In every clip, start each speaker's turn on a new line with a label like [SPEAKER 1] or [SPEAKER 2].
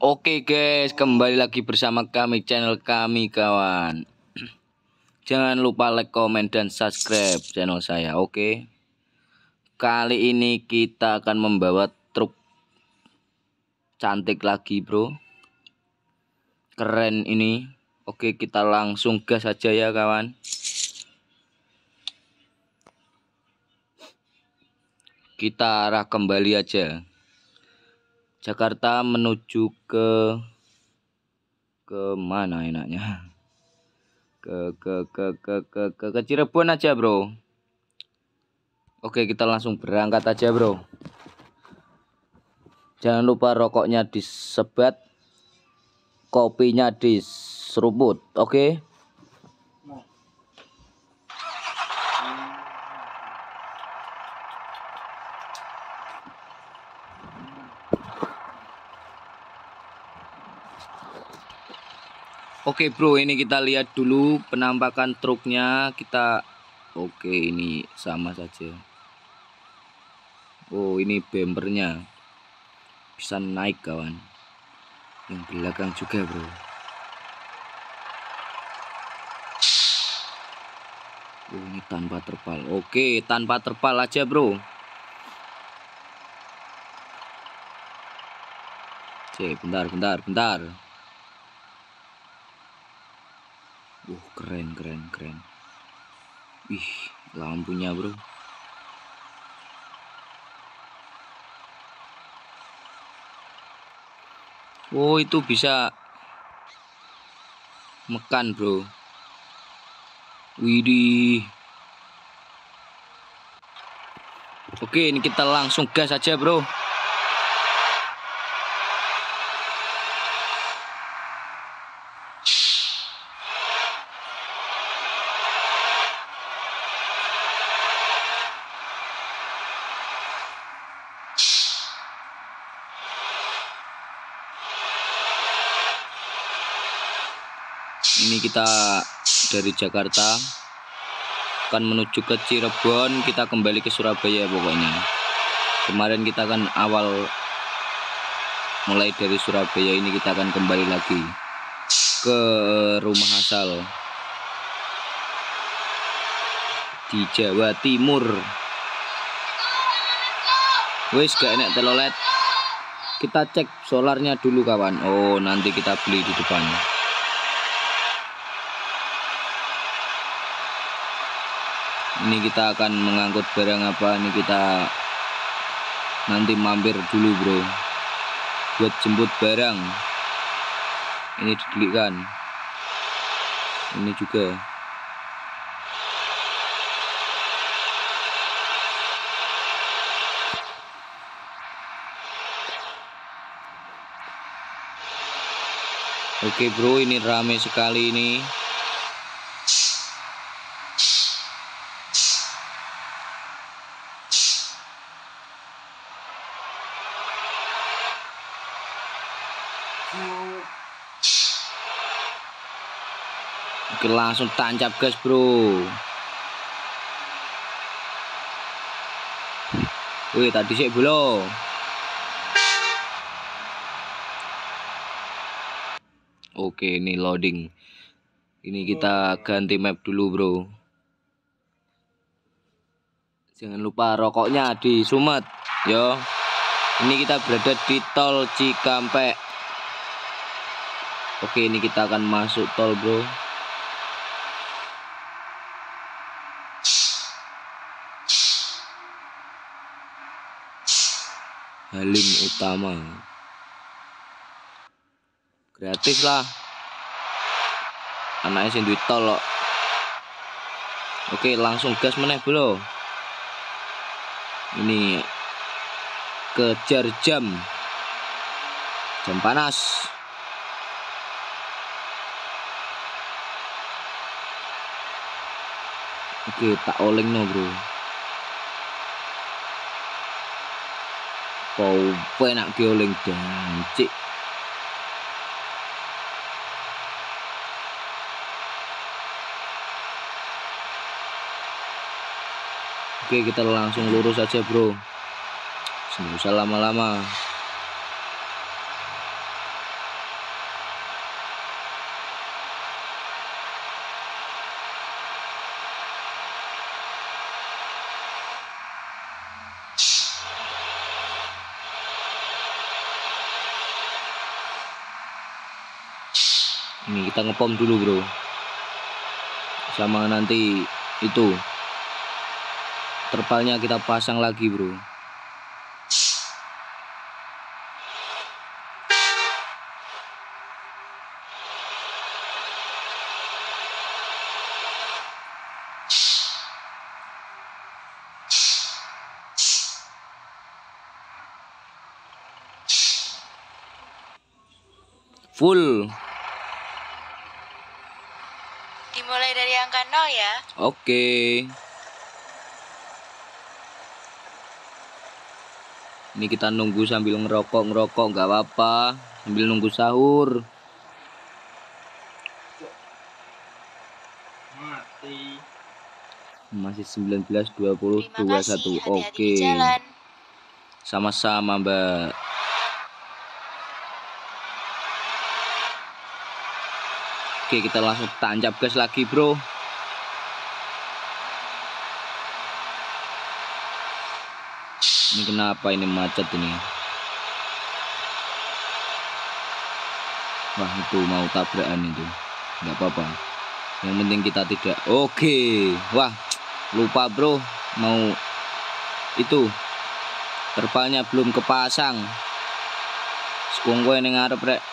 [SPEAKER 1] Oke guys, kembali lagi bersama kami, channel kami kawan. Jangan lupa like, komen, dan subscribe channel saya. Oke, kali ini kita akan membawa truk cantik lagi bro. Keren ini. Oke, kita langsung gas aja ya kawan. Kita arah kembali aja. Jakarta menuju ke mana enaknya? Ke Cirebon aja bro. Oke, kita langsung berangkat aja bro. Jangan lupa rokoknya disebat, kopinya diseruput. Oke. Oke bro, ini kita lihat dulu penampakan truknya. Oke, ini sama saja. Oh, ini bempernya bisa naik kawan. Yang belakang juga bro. Oh, ini tanpa terpal. Oke, tanpa terpal aja bro. Cek, bentar. Keren. Ih, lampunya bro. Oh, itu bisa mekan bro. Widih. Oke, ini kita langsung gas aja bro. Ini kita dari Jakarta akan menuju ke Cirebon, kita kembali ke Surabaya pokoknya. Kemarin kita kan mulai dari Surabaya, ini kita akan kembali lagi ke rumah asal di Jawa Timur. Wes gak enak telolet. Kita cek solarnya dulu kawan. Oh, nanti kita beli di depan. Ini kita akan mengangkut barang apa? Ini kita nanti mampir dulu bro, buat jemput barang. Ini didelikan. Ini juga. Oke bro, ini rame sekali ini. Oke, langsung tancap gas bro. Wih, tadi sih belum. Oke, ini loading. Ini kita ganti map dulu bro. Jangan lupa rokoknya di Sumet yo. Ini kita berada di tol Cikampek. Oke, ini kita akan masuk tol bro. Halim Utama. Gratis lah. Anaknya sing duit tol loh. Oke, langsung gas meneh bro. Ini kejar jam panas. Oke, tak oleng no bro. Kau penak oleng dancik. Oke, kita langsung lurus aja bro. Nggak usah lama-lama. Ini kita ngepom dulu bro, sama nanti itu terpalnya kita pasang lagi bro. Full.
[SPEAKER 2] Dimulai dari angka 0 ya.
[SPEAKER 1] Oke. Ini kita nunggu sambil ngerokok nggak apa-apa, sambil nunggu sahur. Masih 19, 20, 21. Oke. Sama-sama Mbak. Oke, kita langsung tancap gas lagi bro. Ini kenapa ini macet ini? Wah, itu mau tabrakan itu. Nggak apa-apa. Yang penting kita tidak. Oke. Wah, lupa bro. Mau itu. Terpalnya belum kepasang. Sekongko yang ngarep rek.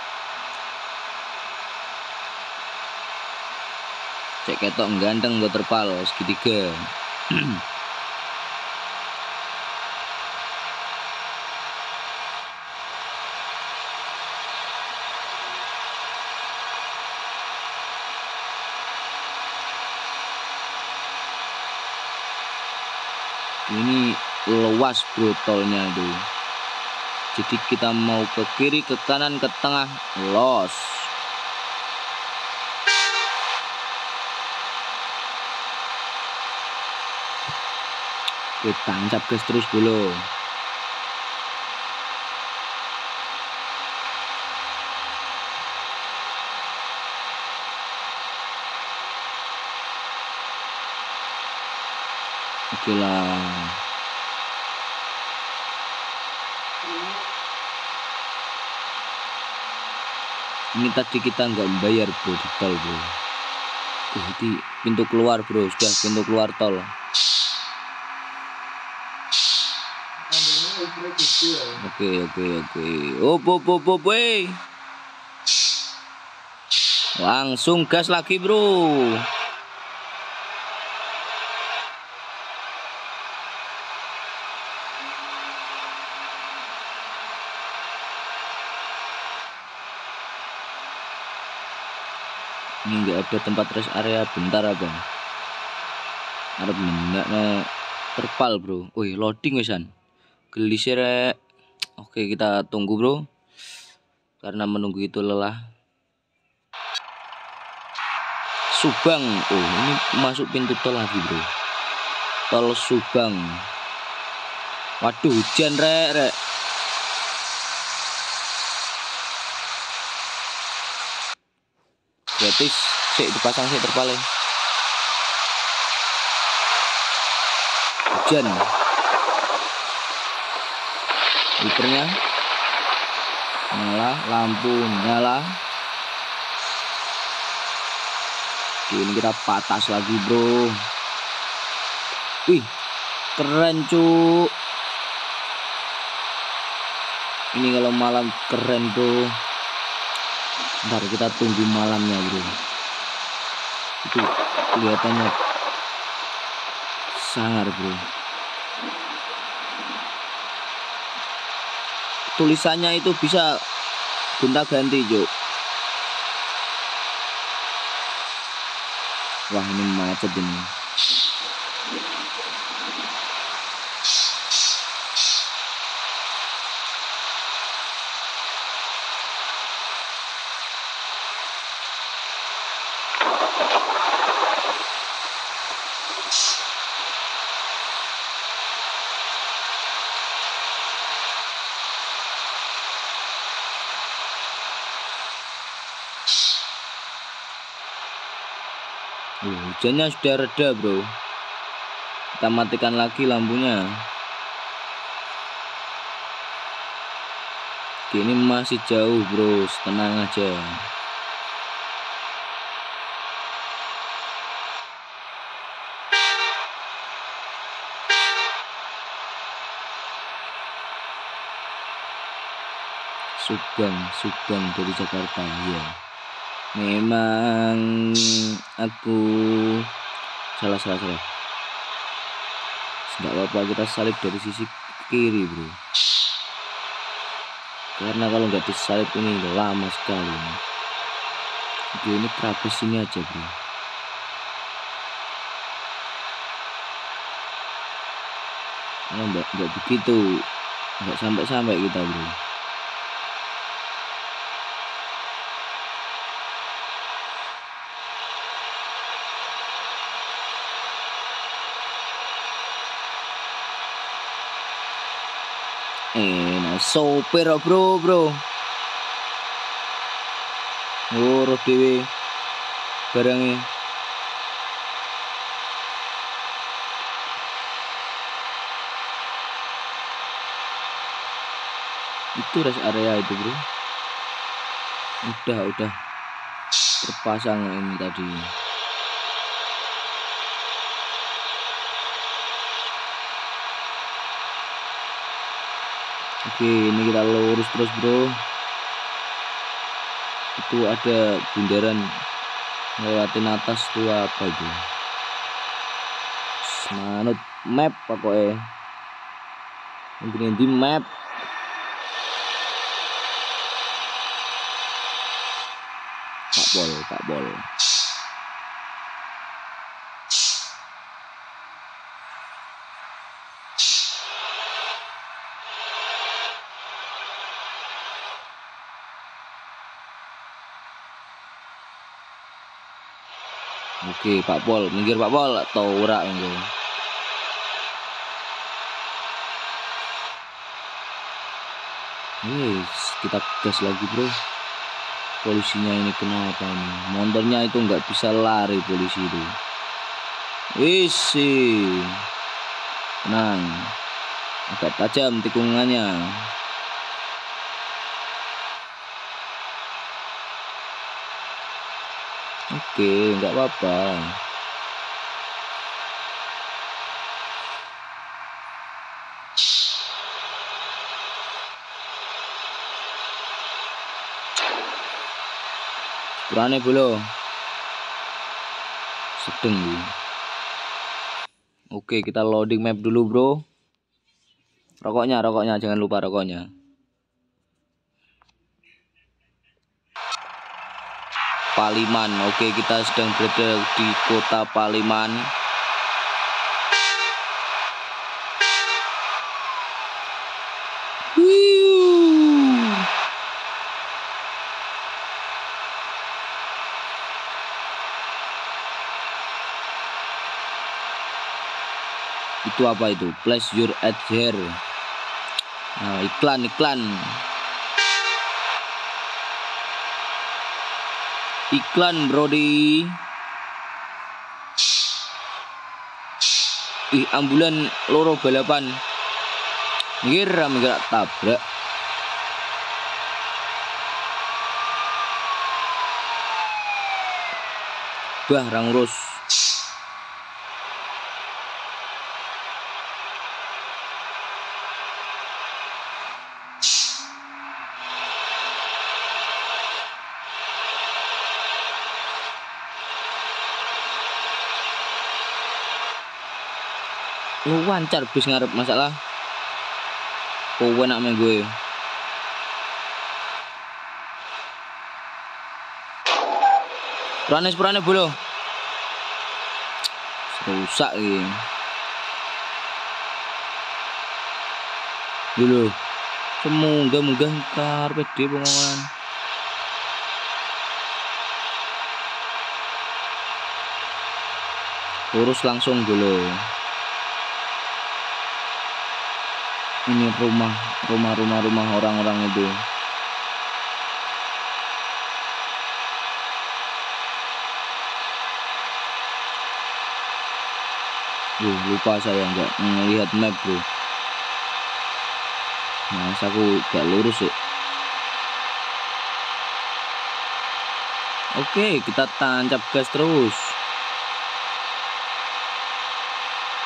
[SPEAKER 1] Cek ketok ganteng buat terpal segitiga. Ini luas bro tolnya itu. Jadi kita mau ke kiri, ke kanan, ke tengah, los. Kita tancap gas terus dulu. Oke lah. Ini tadi kita nggak bayar bro di tol bro. Di pintu keluar bro, sudah pintu keluar tol. Oke. Op. Langsung gas lagi bro. Ini nggak ada tempat rest area, bentar apa? Harap minyak no terpal bro. Wih, loading wesan. Gelisir rek. Oke, kita tunggu bro. Karena menunggu itu lelah. Subang. Oh, ini masuk pintu tol lagi bro. Tol Subang. Waduh, hujan rek. Gratis, sih dipasang sih terpalnya. Hujan. Wipernya nyala, lampu nyala. Oke, ini kita patas lagi bro. Wih, keren cuk. Ini kalau malam keren bro. Ntar kita tunggu malamnya bro. Itu kelihatannya sangar bro. Tulisannya itu bisa gonta-ganti juk. Wah, ini macet ini. Hujannya sudah reda bro. Kita matikan lagi lampunya. Ini masih jauh bro, tenang aja. Subang dari Jakarta ya. Memang aku salah. Nggak apa-apa, kita salib dari sisi kiri bro, karena kalau nggak disalib ini lama sekali. Oke, ini terapis sini aja bro. Karena nggak begitu, nggak sampai kita bro. Nah sopir bro. Roh dewe barangnya. Itu rest area itu bro. Udah terpasang ini tadi. Oke, ini kita lurus terus bro. Itu ada bundaran lewatin atas tuh apa itu? Manut map pokoknya. Mungkin di map. Pak Bol. Oke, Pak Pol, minggir Pak Pol atau ora minggir. Kita gas lagi bro. Polisinya ini kenapa ini? Motornya itu nggak bisa lari polisi itu. Isi, tenang. Agak tajam tikungannya. Oke, nggak apa-apa. Kurane bolo. Sedeng. Oke, kita loading map dulu bro. Rokoknya jangan lupa rokoknya. Paliman. Oke, kita sedang berada di kota Paliman. Itu apa itu? Place your ad here. Nah, iklan. Iklan brody. Ambulan loro balapan. Minggir tabrak. Bah rangurus. Lu wancar bis ngarep masalah. Kowe nak main gue. Purane bolo. Rusak iki. Dulu. Semunggah karpet di pengongan. Urus langsung dulu. Ini rumah orang-orang itu. Lupa saya nggak melihat map bro. Mas aku gak lurus ya. Oke, kita tancap gas terus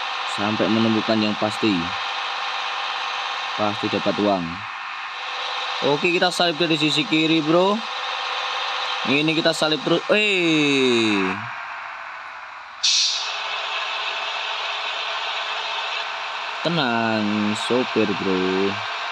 [SPEAKER 1] sampai menemukan yang pasti dapat uang. Oke, kita salip dari sisi kiri, bro. Ini kita salip terus. Tenang, sopir, bro.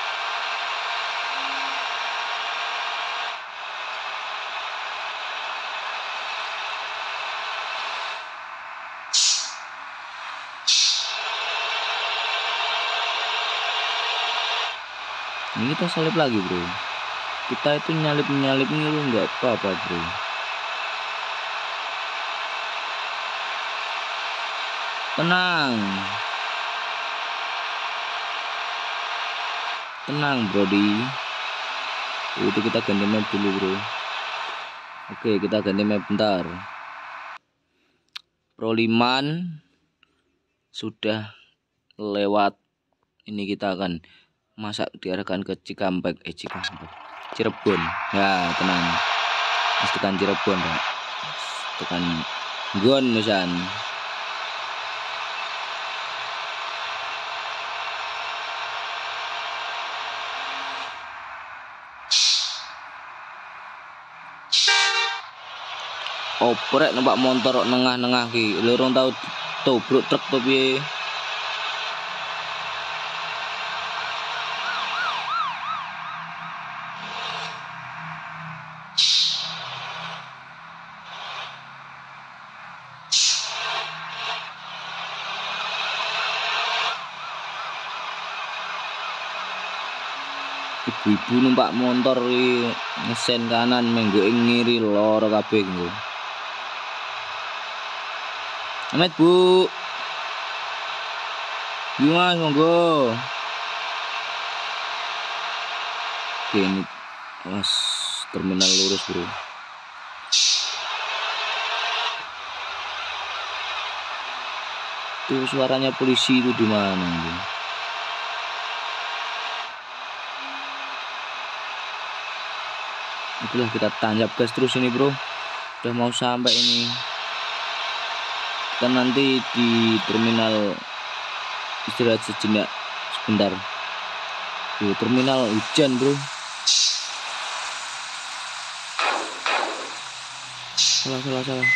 [SPEAKER 1] Ini kita salip lagi, bro. Kita itu nyalip ini lu nggak apa-apa, bro. Tenang, Brody. Itu kita ganti map dulu, bro. Oke, kita ganti map bentar. Proliman sudah lewat. Ini kita akan masak diarahkan ke Cikampek, Cirebon. Ya, tenang. Mas tekan Cirebon, ya. Tekan Gon misan. Oprek numpak motor nengah-nengah ki. Lurung tau tobruk truk to piye. Ibu-ibu numpak motor ngesen kanan menggo ngiri loro kabeh nggo. Amet, Bu. Mas, monggo. Oke, ini mas terminal lurus, bro. Itu suaranya polisi itu di mana, bro? Itulah kita tancap gas terus ini, bro. Udah mau sampai ini. Kita nanti di terminal istirahat sejenak sebentar. Terminal hujan, bro. Salah.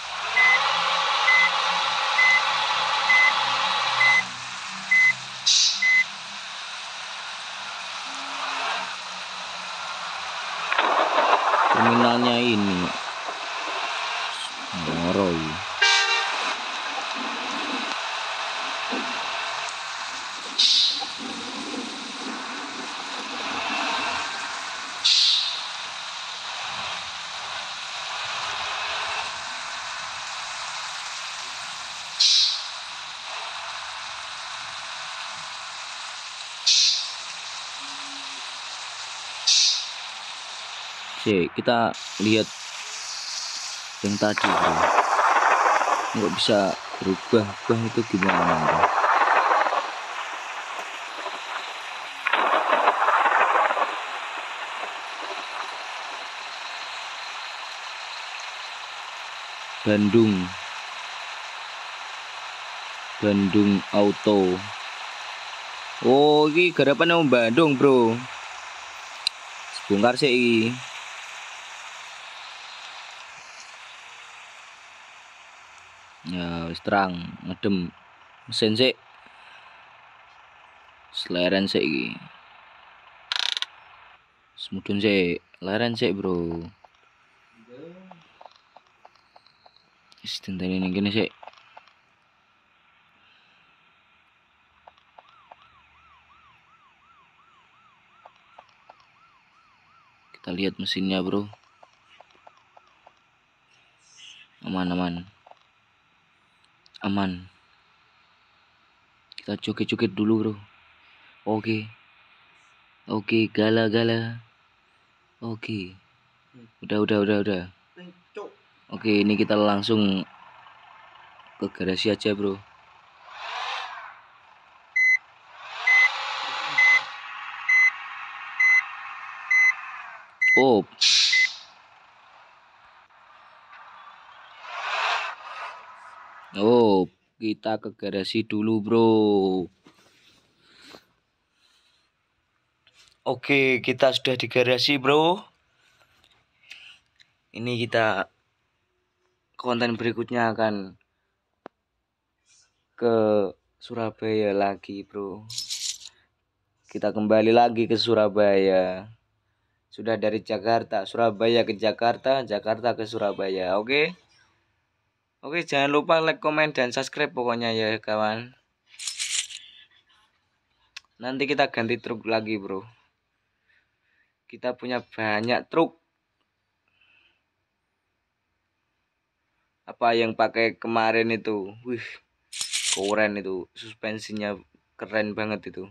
[SPEAKER 1] Terminalnya ini Moroi. Oke, kita lihat yang tadi, bro. Nggak bisa berubah itu gimana, bro? Bandung Auto. Oh, ini garapan yang Bandung, bro. Bongkar sih. Ya, wis terang ngedem mesin sih. Seleren sih iki. Semudun sih, leren sih, bro. Wis tenteni ning kene sih. Kita lihat mesinnya, bro. Aman. Kita joget-joget dulu, bro. Oke, gala. Oke. Udah. Oke, ini kita langsung ke garasi aja, bro. Kita ke garasi dulu, bro. Oke, kita sudah di garasi, bro. Ini kita konten berikutnya akan ke Surabaya lagi, bro. Kita kembali lagi ke Surabaya. Sudah dari Jakarta, Surabaya ke Jakarta, Jakarta ke Surabaya. Oke. Oke, jangan lupa like, komen, dan subscribe pokoknya ya, kawan. Nanti kita ganti truk lagi, bro. Kita punya banyak truk. Apa yang pakai kemarin itu? Wih, keren itu. Suspensinya keren banget itu.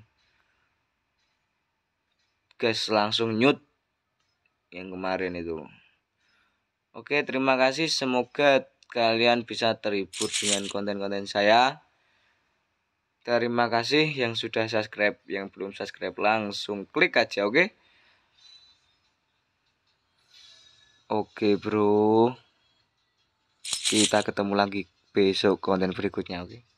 [SPEAKER 1] Gas langsung nyut yang kemarin itu. Oke, terima kasih. Semoga kalian bisa terhibur dengan konten-konten saya. Terima kasih yang sudah subscribe. Yang belum subscribe langsung klik aja, oke? Oke, bro. Kita ketemu lagi besok konten berikutnya, oke?